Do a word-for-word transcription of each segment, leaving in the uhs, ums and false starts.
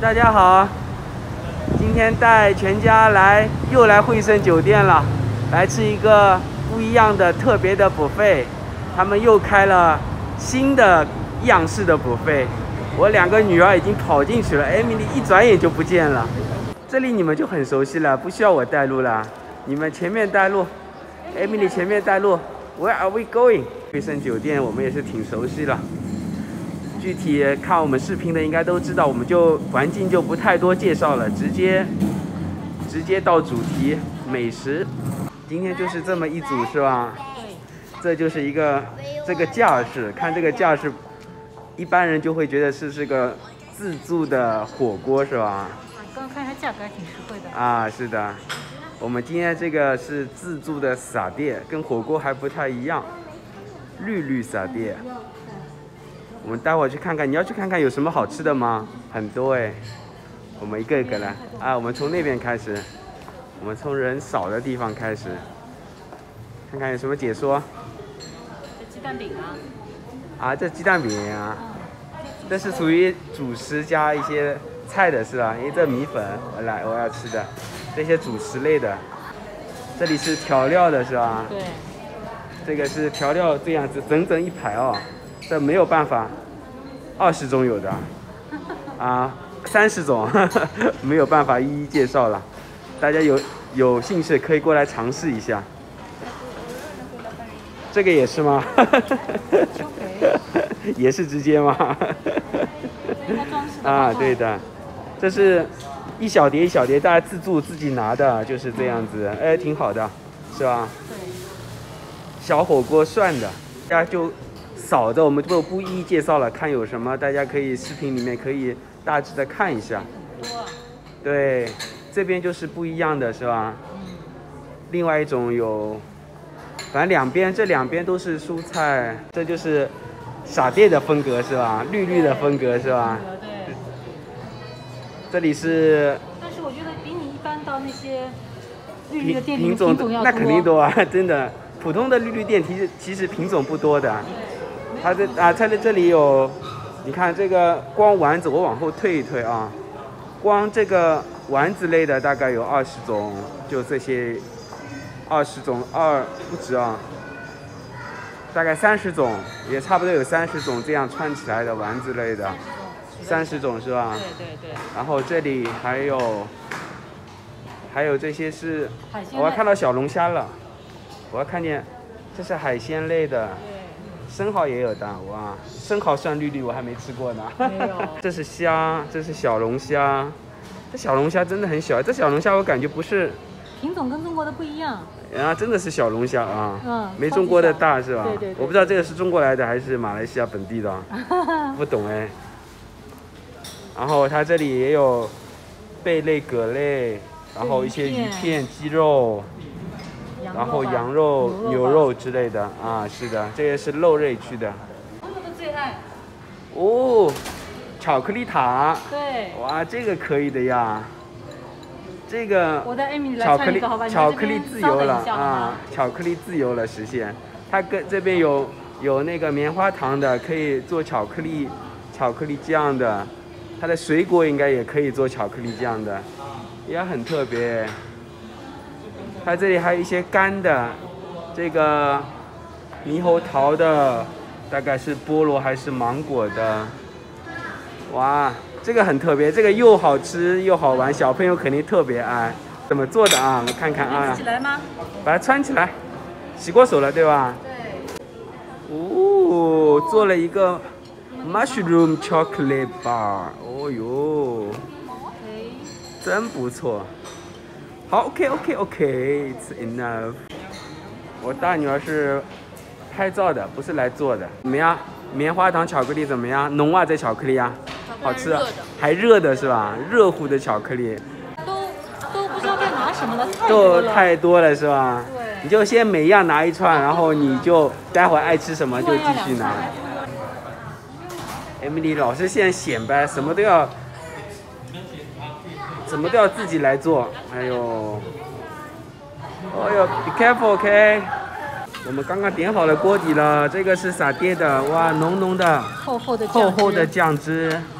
大家好，今天带全家来又来惠盛酒店了，来吃一个不一样的特别的 buffet。他们又开了新的样式的 buffet。我两个女儿已经跑进去了，艾米丽一转眼就不见了。这里你们就很熟悉了，不需要我带路了，你们前面带路，艾米丽前面带路。Where are we going？ 惠盛酒店我们也是挺熟悉了。具体看我们视频的应该都知道，我们就环境就不太多介绍了，直接直接到主题美食。今天就是这么一组是吧？这就是一个这个架势，看这个架势，一般人就会觉得是是个自助的火锅是吧？ 刚刚看一下价格还挺实惠的。 啊，是的。我们今天这个是自助的撒碟，跟火锅还不太一样，绿绿撒碟。我们待会儿去看看，你要去看看有什么好吃的吗？很多哎，我们一个一个来啊。我们从那边开始，我们从人少的地方开始，看看有什么解说。 这鸡蛋饼啊？ 啊，这鸡蛋饼啊，这是属于主食加一些菜的是吧？因为这米粉，我来我要吃的，这些主食类的。这里是调料的是吧？ 对。 这个是调料这样子，整整一排哦。这没有办法，二十种有的，啊，三十种，呵呵，没有办法一一介绍了。大家有有兴趣可以过来尝试一下。这个也是吗？也是直接吗？啊，对的，这是一小碟一小碟，大家自助自己拿的，就是这样子，哎，挺好的，是吧？ 对。 小火锅涮的，大家就。少的我们就不一一介绍了，看有什么大家可以视频里面可以大致的看一下。对，这边就是不一样的是吧？另外一种有，反正两边这两边都是蔬菜，这就是撒碟的风格是吧？绿绿的风格是吧？ 对。 这里是。 但是我觉得比你一般到那些绿绿的店里品种品种要多。 那肯定多啊，真的。普通的绿绿店其实其实品种不多的。它这啊，它的这里有，你看这个光丸子，我往后退一退啊，光这个丸子类的大概有二十种，就这些，二十种二不止啊，大概三十种，也差不多有三十种这样串起来的丸子类的，三十种是吧？ 对对对。 然后这里还有，还有这些是，我要看到小龙虾了，我要看见，这是海鲜类的。生蚝也有的哇，生蚝涮绿绿我还没吃过呢。 没有。 这是虾，这是小龙虾，这小龙虾真的很小，这小龙虾我感觉不是。 品种跟中国的不一样。 啊，真的是小龙虾啊。 嗯。 没中国的大是吧？ 对对对。 我不知道这个是中国来的还是马来西亚本地的，不懂哎。然后它这里也有贝类、蛤类，然后一些鱼片、鸡肉。然后羊肉、牛肉之类的啊，是的，这也是肉类区的。 朋友的最爱。 哦，巧克力塔。 对。 哇，这个可以的呀。这个我带艾米丽来巧克力好吧， 巧克力自由了啊，巧克力自由了实现。它跟这边有有那个棉花糖的，可以做巧克力巧克力酱的。它的水果应该也可以做巧克力酱的，也很特别。它这里还有一些干的，这个猕猴桃的，大概是菠萝还是芒果的，哇，这个很特别，这个又好吃又好玩，小朋友肯定特别爱。怎么做的啊？我们看看啊。 起来吗？ 把它穿起来，洗过手了对吧？对。哦，做了一个 mushroom chocolate bar， 哦哟，真不错。好 ，OK OK OK，It's enough。我大女儿是拍照的，不是来做的。怎么样？棉花糖巧克力怎么样？浓啊，这巧克力啊，好吃，还热的是吧？热乎的巧克力。 都都不知道该拿什么了，太多多了。 都太多了是吧？ 对。 你就先每一样拿一串，然后你就待会儿爱吃什么就继续拿。Emily 老师现在显摆，什么都要。什么都要自己来做，哎呦，哎呦 ，be careful，OK、okay？ 我们刚刚点好了锅底了，这个是撒碟的，哇，浓浓的、 厚厚的厚厚的酱汁，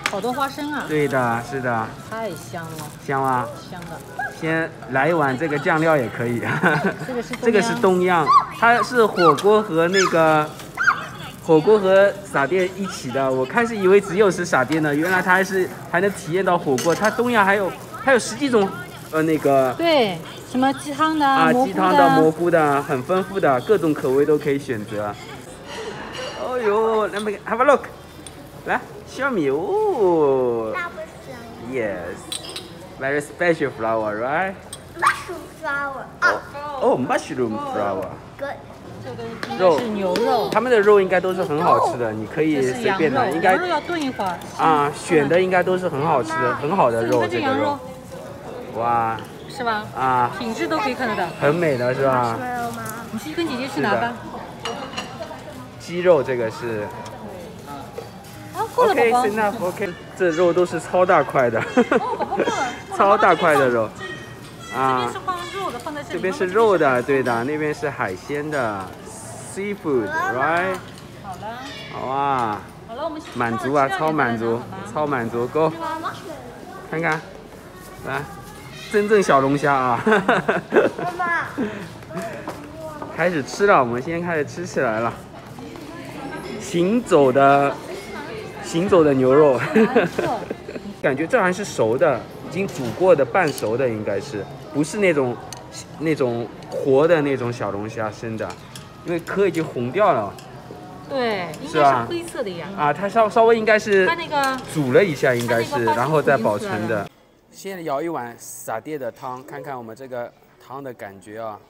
好多花生啊！ 对的，是的。 太香了。 香吗？ 香的。 先来一碗这个酱料也可以。 这个是这个是东阳，它是火锅和那个火锅和撒店一起的。我开始以为只有是撒店的，原来它还是还能体验到火锅。它东阳还有还有十几种呃那个。 对，什么鸡汤的啊， 蘑菇鸡汤的、蘑菇的，很丰富的，各种口味都可以选择。哦呦，来，have a look， 来，小米哦。Yes。Very special flower, right? Mushroom flower. Oh, oh, mushroom flower. Good. 这个应该是牛肉， 他们的肉应该都是很好吃的，你可以随便的，应该羊肉要炖一会儿啊，选的应该都是很好吃的，很好的肉，这个肉。哇。 是吧？ 啊， 品质都可以看得到。 很美的是吧？ 你去跟姐姐去拿吧。 鸡肉这个是。OK， enough。OK， 这肉都是超大块的。超大块的肉。 啊。这边是放肉的，放在这里。 这边是肉的，对的，那边是海鲜的 ，seafood，right？ 好了。 好啊。 好了，我们满足啊，超满足，超满足 ，Go。看看，来，真正小龙虾啊！ 妈妈。 开始吃了，我们先开始吃起来了。行走的。行走的牛肉，感觉这还是熟的，已经煮过的半熟的，应该是不是那种那种活的那种小龙虾生的，因为壳已经红掉了。 对，应该是灰色的呀。 啊，它稍稍微应该是它那个煮了一下，应该是然后再保存的。先舀一碗撒爹的汤，看看我们这个汤的感觉啊。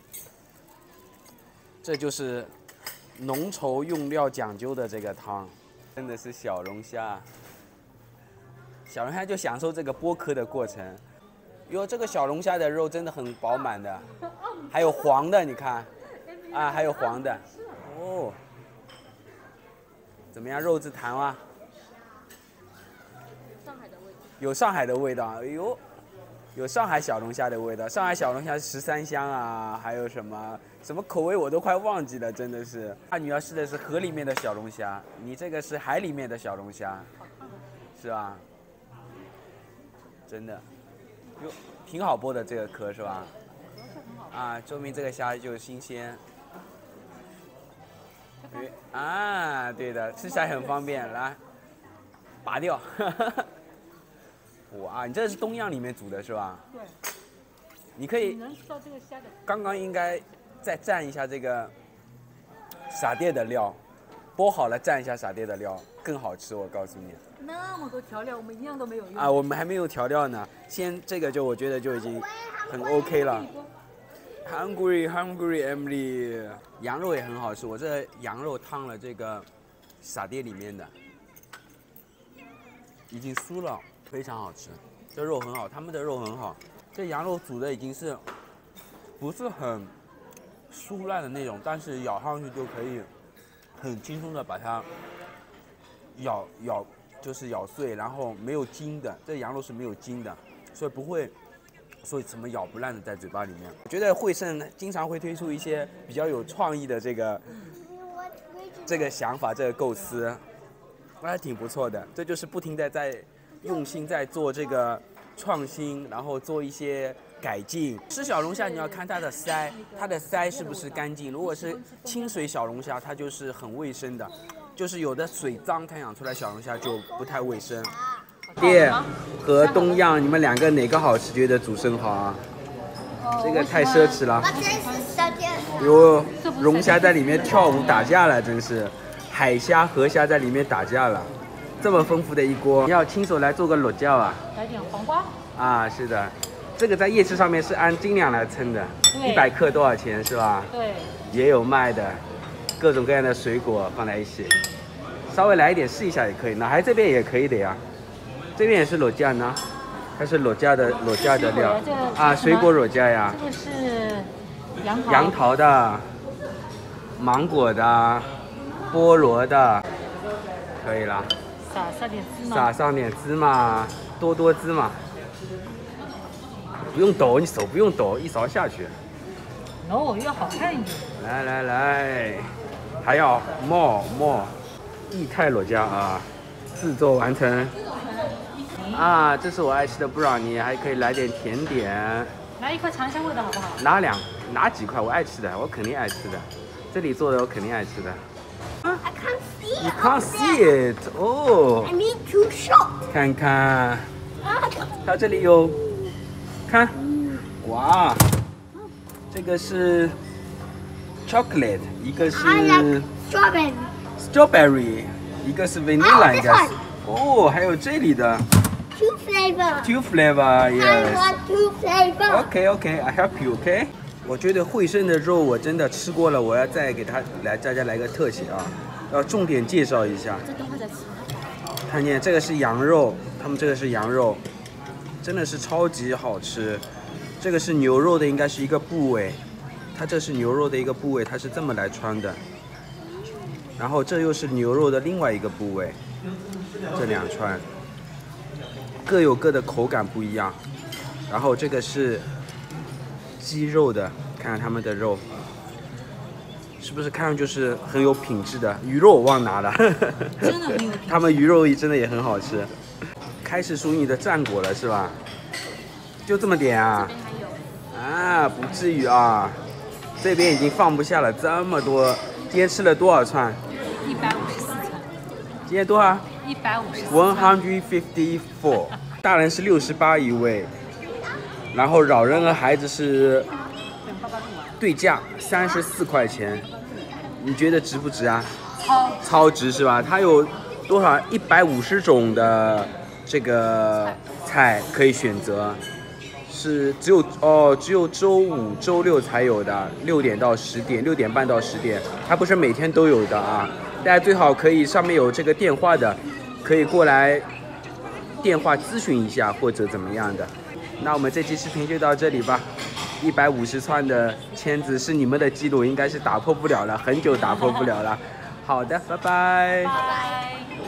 这就是浓稠用料讲究的这个汤。真的是小龙虾，小龙虾就享受这个剥壳的过程。哟，这个小龙虾的肉真的很饱满的，还有黄的，你看，啊，还有黄的，哦，怎么样，肉质弹吗？有上海的味道，哎呦，有上海小龙虾的味道。上海小龙虾是十三香啊，还有什么？什么口味我都快忘记了，真的是。他女儿试的是河里面的小龙虾，你这个是海里面的小龙虾，是吧？真的，哟，挺好剥的这个壳是吧？啊，说明这个虾就新鲜。啊，对的，吃起来很方便，来，拔掉。哇，你这是东阳里面煮的是吧？ 对。 你可以。 能吃到这个虾的。刚刚应该。再蘸一下这个撒爹的料，剥好了蘸一下撒爹的料，更好吃。我告诉你， 那么多调料，我们一样都没有用啊！我们还没有调料呢，先这个就我觉得就已经很 OK 了。Hungry, hungry, Emily， 羊肉也很好吃。我这羊肉烫了这个撒爹里面的，已经酥了，非常好吃。这肉很好，他们的肉很好。这羊肉煮的已经是不是很酥烂的那种，但是咬上去就可以很轻松的把它咬咬，就是咬碎，然后没有筋的，这羊肉是没有筋的，所以不会说什么咬不烂的在嘴巴里面。我觉得惠盛经常会推出一些比较有创意的这个这个想法，这个构思，还挺不错的。这就是不停的在用心在做这个创新，然后做一些改进。吃小龙虾你要看它的鳃，它的鳃是不是干净？如果是清水小龙虾，它就是很卫生的，就是有的水脏，它养出来小龙虾就不太卫生。爹和东阳，你们两个哪个好吃？觉得主生好啊？这个太奢侈了。有龙虾在里面跳舞打架了，真是。海虾、河虾在里面打架了，这么丰富的一锅，你要亲手来做个裸酱啊？ 来点黄瓜。啊， 是的。这个在夜市上面是按斤两来称的，一百克多少钱是吧？ 对。 也有卖的，各种各样的水果放在一起，稍微来一点试一下也可以。脑海这边也可以的呀，这边也是裸酱呢，它是裸酱的裸酱的料啊，水果裸酱呀。 这个是杨桃。 杨桃的，芒果的，菠萝的，可以了。 撒上点芝麻。 撒上点芝麻，多多芝麻。不用抖，你手不用抖，一勺下去。 no， 要好看一点。 来来来，还要 more more， 液态裸酱啊，制作完成尼。 啊，这是我爱吃的布朗尼，还可以来点甜点。 来一块尝一下味道好不好？ 拿两拿几块，我爱吃的，我肯定爱吃的。这里做的我肯定爱吃的。 I can't see it. You can't see it. 哦 I，need to shop. 看看，它这里有，看，哇，这个是 chocolate， 一个是 I like strawberry. strawberry， 一个是 vanilla， Oh, 应 this 该是 one.。 哦，还有这里的 Two flavor. two flavor， I yes。 want two flavor. OK OK，I help you，OK。我觉得惠胜的肉我真的吃过了，我要再给他来大家来个特写啊，要重点介绍一下。 这等会再吃。 看见这个是羊肉，他们这个是羊肉，真的是超级好吃。这个是牛肉的，应该是一个部位，它这是牛肉的一个部位，它是这么来穿的。然后这又是牛肉的另外一个部位，这两串各有各的口感不一样。然后这个是鸡肉的，看看他们的肉，是不是看上去是很有品质的？鱼肉我忘拿了， 真的很有品质。 他们鱼肉真的也很好吃。开始数你的战果了是吧？就这么点啊？ 这边还有。 啊，不至于啊，这边已经放不下了，这么多。今天吃了多少串？ 一百五十四串。 今天多少一百五十四。 ？One hundred fifty four。大人是六十八一位，然后老人和孩子是对价三十四块钱，你觉得值不值啊？ 超超值是吧？它有多少？一百五十种的这个菜可以选择，是只有哦，只有周五、周六才有的，六点到十点，六点半到十点，它不是每天都有的啊。大家最好可以上面有这个电话的，可以过来电话咨询一下或者怎么样的。那我们这期视频就到这里吧。一百五十串的签子是你们的记录，应该是打破不了了，很久打破不了了。好的，拜拜。 拜。